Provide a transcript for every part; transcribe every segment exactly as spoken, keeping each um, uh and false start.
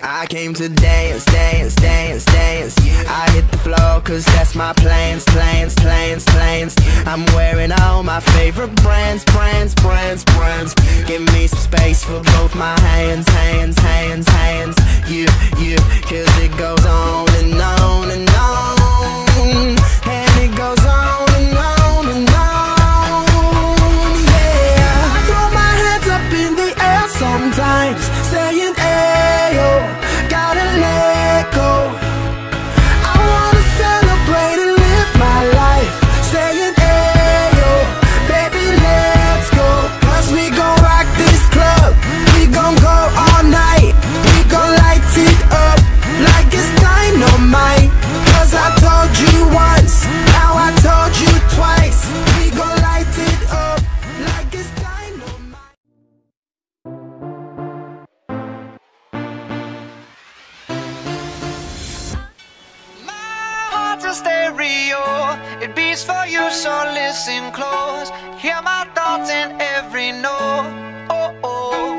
I came to dance, dance, dance, dance. I hit the floor cause that's my plans, plans, plans, plans. I'm wearing all my favorite brands, brands, brands, brands. Give me some space for both my hands, hands, hands, hands. You, you, cause it goes on and on and on. And it goes on and on and on. Yeah, I throw my hands up in the air sometimes, saying ayo. Gotta let go. I wanna celebrate and live my life, saying ayo, baby let's go. Cause we gon' rock this club, we gon' go all night. We gon' light it up like it's dynamite. Cause I told you once, now I told you twice. We gon' light it up like it's dynamite. A stereo, it beats for you, so listen close. Hear my thoughts in every note. Oh, oh.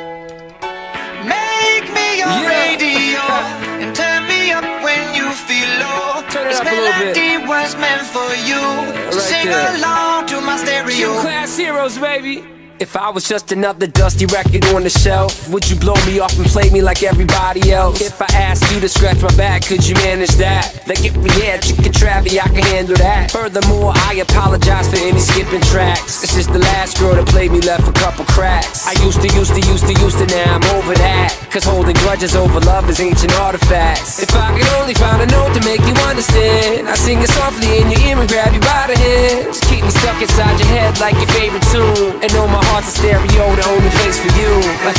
Make me your yeah. radio and turn me up when you feel low. Turn it this up a little bit. melody was meant for you. Yeah, so right sing there. along to my stereo. Class heroes, baby. If I was just another dusty record on the shelf, would you blow me off and play me like everybody else? If I asked you to scratch my back, could you manage that? Like if we had Chicken Travie, I can handle that. Furthermore, I apologize for any skipping tracks. This is the last girl that played me, left a couple cracks. I used to, used to, used to, used to, now I'm over that. Cause holding grudges over love is ancient artifacts. If I could only find a note to make you understand, I sing it softly in your ear and grab you by the hand. Just keep me stuck inside your head like your favorite tune, and know my heart's a stereo, the only place for you. My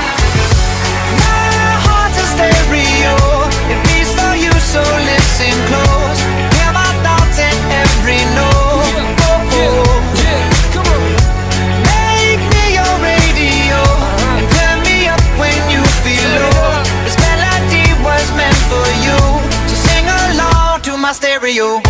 heart's a stereo, it beats for you, so listen close. Hear my thoughts in every note. Yeah, oh, yeah, oh. yeah, come on. Make me your radio uh-huh. and turn me up when you feel low. This melody was meant for you, so sing along to my stereo.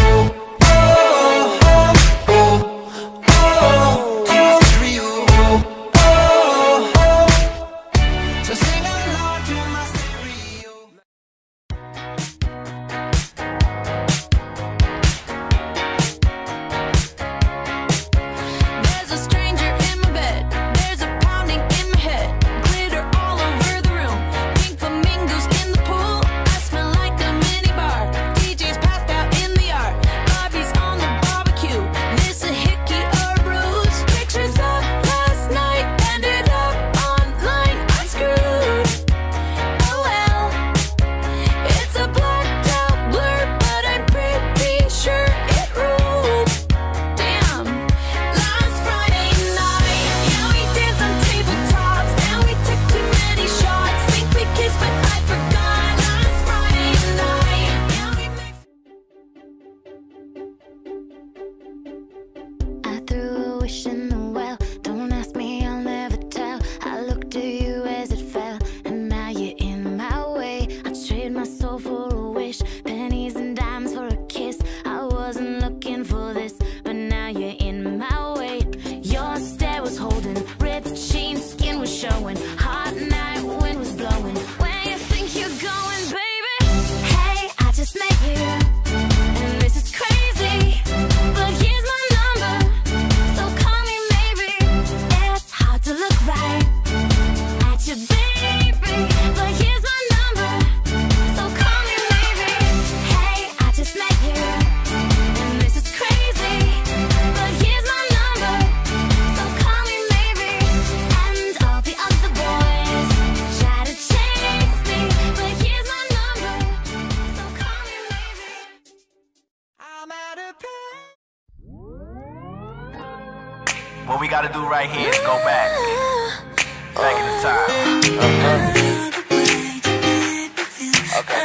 What we gotta do right here is go back. Back in the time. Uh-huh. Okay.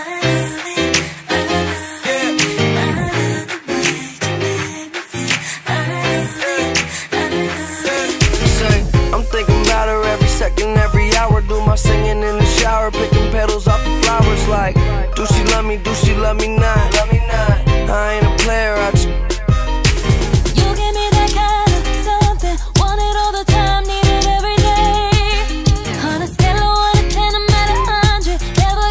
I'm thinking about her every second, every hour. Do my singing in the shower, picking petals off the flowers. Like, do she love me? Do she love me not? Love me not. I ain't a player. I just Never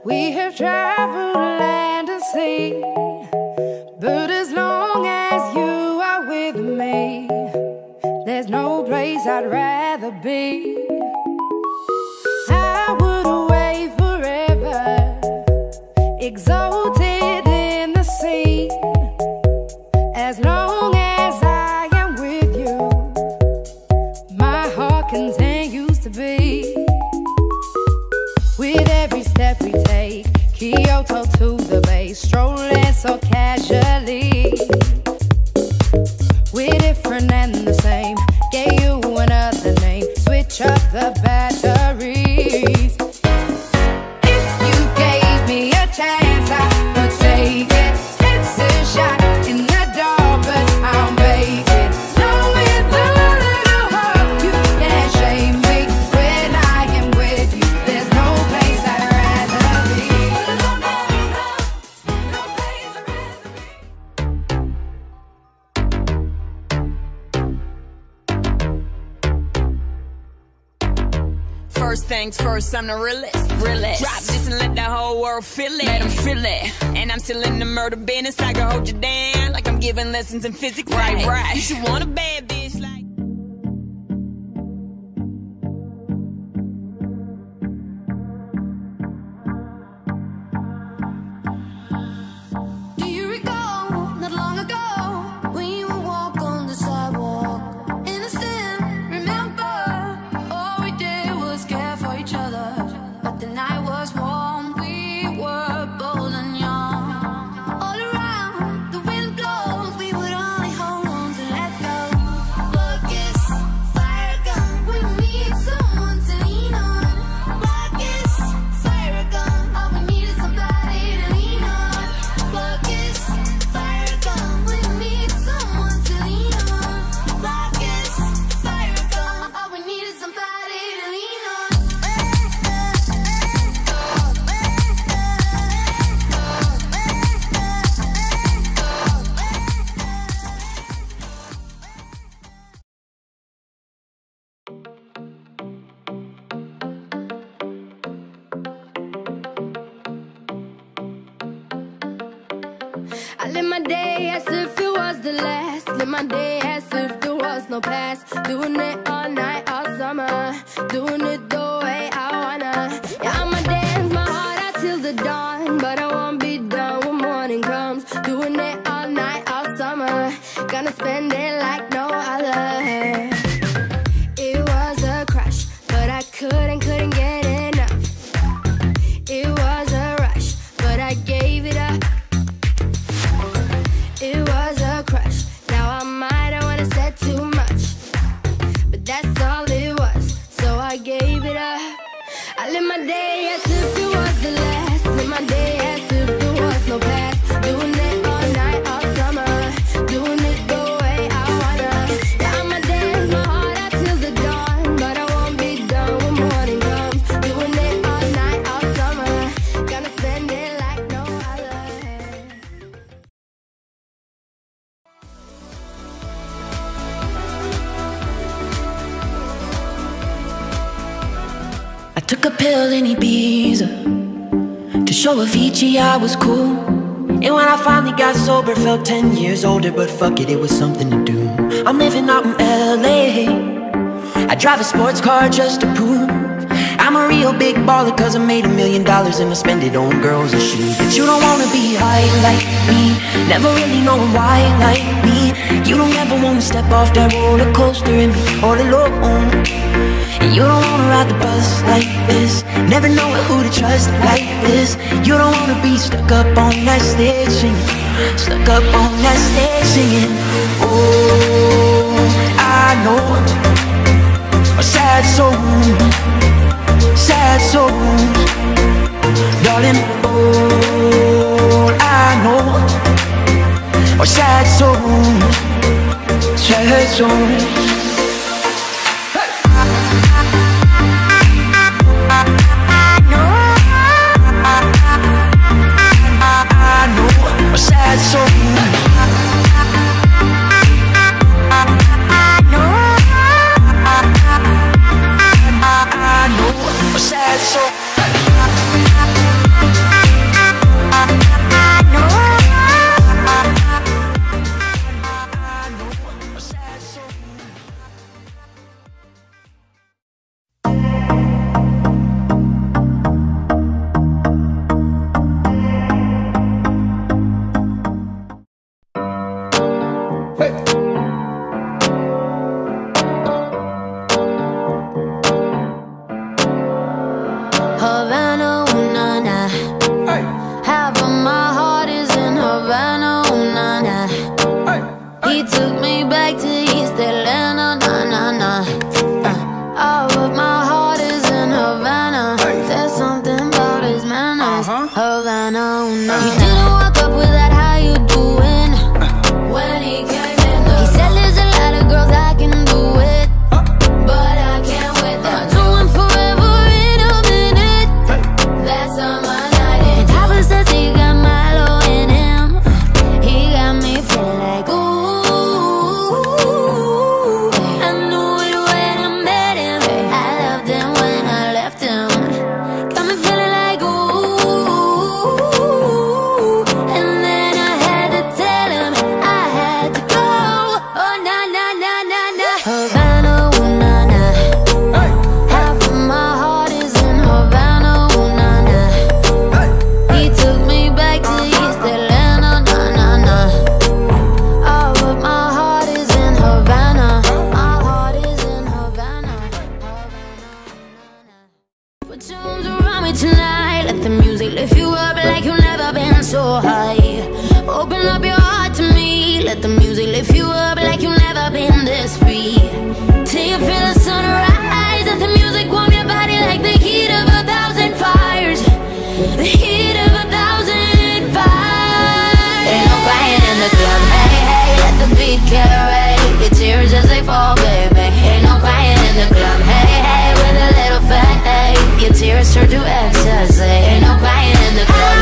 We have traveled land and sea, but as long as you are with me, there's no place I'd rather be. I would away forever, exalted in the sea. As long as I am with you, my heart continues to beat. With every step we take, Kyoto to the bay, strolling so casually. We're different and the same, gave you another name, switch up the batteries. If you gave me a chance, I would take it. It's a shot in the dark, but I'll make it. Knowing the little heart, you can't shame me. When I am with you, there's no place I'd rather be. No, no, no, no place I'd rather be. First things first, I'm the realest. realest. Drop this and let the whole world feel it. Let them feel it. And I'm still in the murder business. I can hold you down like I'm giving lessons in physics. Right, right. You should want a bad bitch like. Do you recall, not long ago, when you would walk on the sidewalk? Innocent, remember, all we did was care for each other. But the night was warm, we were bold and young. All around, the wind blows, we would only hold on to let go. Focus, fire gun, we need someone to lean on. Focus, fire gun, all we need is somebody to lean on. Focus, fire gun, we need someone to lean on. Focus, fire gun, all we need is somebody to lean on. I live my day as if it was the last. Live my day as if there was no past. Doing it all night, all summer. Doing it the way I wanna. Yeah, I'ma dance my heart out till the dawn, but I won't be done when morning comes. Doing it all night, all summer. Gonna spend it like no other. It was a crush, but I couldn't, couldn't get enough. It was a rush, but I gave it up. It was a crush. Now I might have wanna said too much, but that's all it was, so I gave it up. I live my day as if it was the last. Live my day as if there was no past. Doing it all night, all summer. Doing it the way I wanna. Yeah, I'ma dance my heart out till the dawn, but I won't be done when morning comes. Doing it all night, all summer. Gonna spend it like no other. I took a pill in Ibiza to show Avicii I was cool. And when I finally got sober, felt ten years older. But fuck it, it was something to do. I'm living out in L A. I drive a sports car just to prove I'm a real big baller, cause I made a million dollars and I spend it on girls and shoes. But you don't wanna be high like me, never really knowing why like me. You don't ever wanna step off that roller coaster and be all alone. And you don't wanna ride the bus like this, never knowing who to trust like this. You don't wanna be stuck up on that stage singing, stuck up on that stage singing. Oh, I know a sad soul, sad souls, darling. All I know are sad souls, sad souls. A sad soul. I know, I know, a sad soul. Havana, ooh, no. He didn't walk up with that, how you doing? When he came in the He said there's a lot of girls I can do it, but I can't with them. I do one forever in a minute. That's on my night. And Papa says he got Milo in him. He got me feeling like ooh. I knew it when I met him. I loved him when I left him. Got me feeling like ooh. And then I had to tell him I had to go. Oh na na na na na. Havana, ooh na na. Half of my heart is in Havana, ooh na na. He took me back to East Atlanta, na na na. All of my heart is in Havana. My heart is in Havana. Put your arms around me tonight. Let the music lift you up like you've never been so high. Open up your heart to me. Let the music lift you up like you've never been this free. Till you feel the sunrise. Let the music warm your body like the heat of a thousand fires. The heat of a thousand fires. Ain't no crying in the club, hey, hey. Let the beat carry your tears as they fall, baby. Ain't no crying in the club, hey, hey. With a little fat, hey. Your tears turn to ecstasy. Ain't no crying in the club.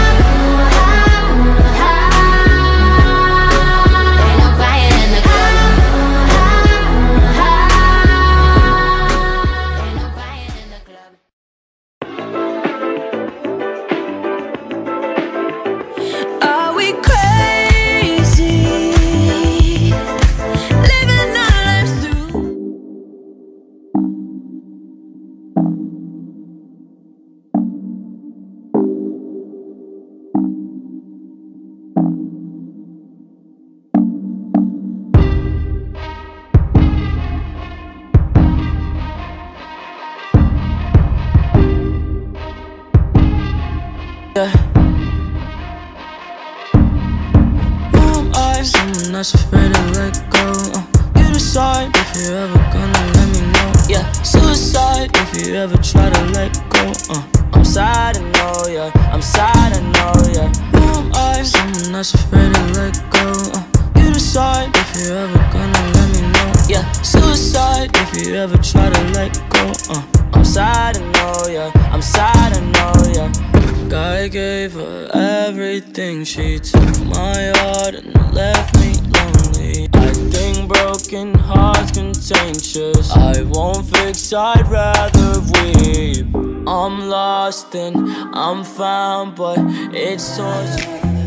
Ain't no crying in the club. Ain't no crying in the club. Are we crazy? Living our lives through. Someone that's afraid to let go. uh, You decide if you're ever gonna let me know. Yeah, suicide if you ever try to let go. uh, I'm sad, I know, yeah. I'm sad, I know, yeah. Who am I? Someone that's afraid to let go. uh, You decide if you're ever gonna let me know. Yeah, suicide if you ever try to let go. uh, I'm sad, I know, yeah. I'm sad, I know, yeah. I gave her everything. She took my heart and left me lonely. I think broken hearts contagious. I won't fix, I'd rather weep. I'm lost and I'm found, but it's torture.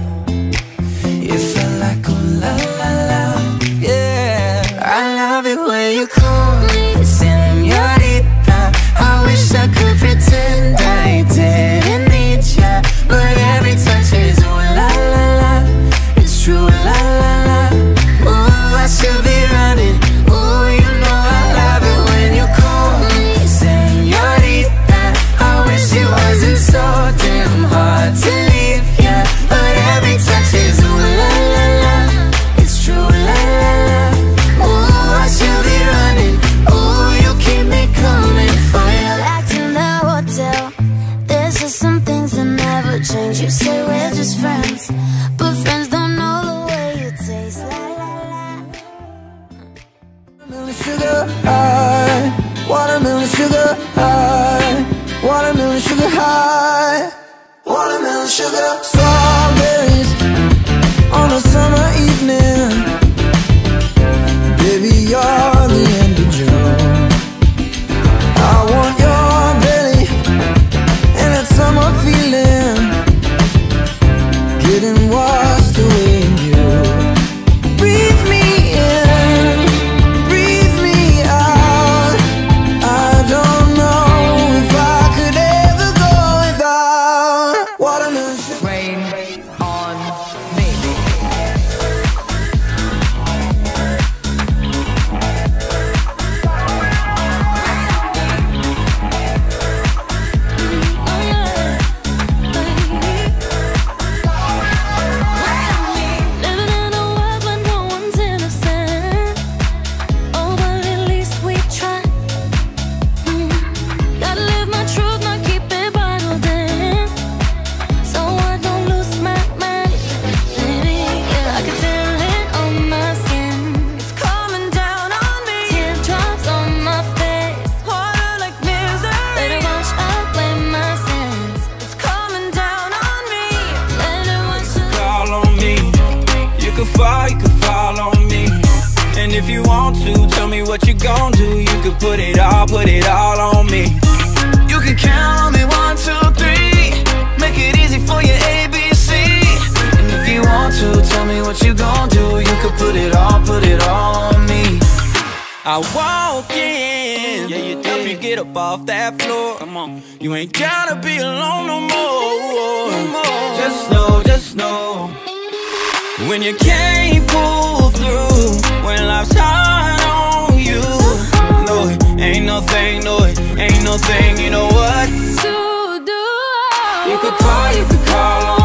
You feel like ooh la la la, yeah. I love it when you call me señorita. I wish I could pretend I didn't need ya, but every touch is ooh la la la. It's true, la la la. Ooh, I should be running. Ooh, you know I love it when you call me señorita. I wish it wasn't so damn hard to leave ya, but every touch is ooh la la la. It's true, la la la. Ooh, I should be running. Ooh, you keep me coming for ya. Back in the hotel, there's just some things that never change. You say we're just friends, but friends don't know the way you taste. La la la. Watermelon sugar high, watermelon sugar high, watermelon sugar high, watermelon sugar. Strawberries on a summer evening, baby, you're the end of June. I want your belly and that summer feeling, getting washed away in you. Breathe me in, breathe me out. I don't know if I could ever go without watermelon sugar. Rain on me. Living in a world where no one's innocent. Oh, but at least we try. Mm. Gotta live my truth, not keep it bottled in. So I don't lose fall, you could fall on me. And if you want to, tell me what you gon' do. You could put it all, put it all on me. You can count on me, one, two, three. Make it easy for your A B C. And if you want to, tell me what you gon' do. You could put it all, put it all on me. I walk in, yeah, you help you get up off that floor. Come on, you ain't gotta be alone no more. No more. Just know, just know, when you can't pull through, when life's hard on you, no, it ain't no thing, no, it ain't no thing. You know what? To do. You could call, you could call on